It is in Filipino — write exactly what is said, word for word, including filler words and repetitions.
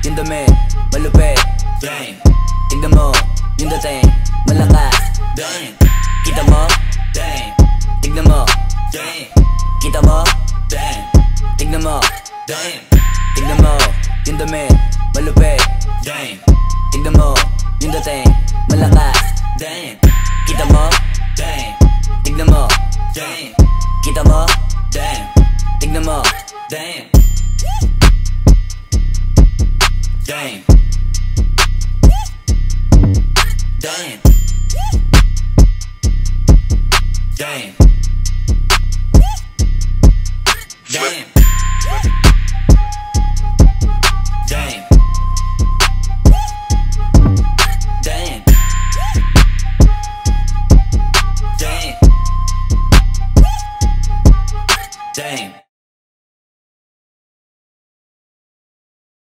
yung damit, malupit. Damn. Tignan mo, yung dating, malakas. Damn. Kita mo? Damn. Tignan mo? Damn. Kita mo? Damn. Tignan mo? Damn. Tignan mo, yung damit, malupit. Damn. Tignan mo, yung dating, malakas. Damn. Kita mo? Damn. Tignan mo? Damn. Kita mo? Damn. Tignan mo? Damn. Damn. Damn. Damn. Damn. Damn. Damn. Damn. Damn.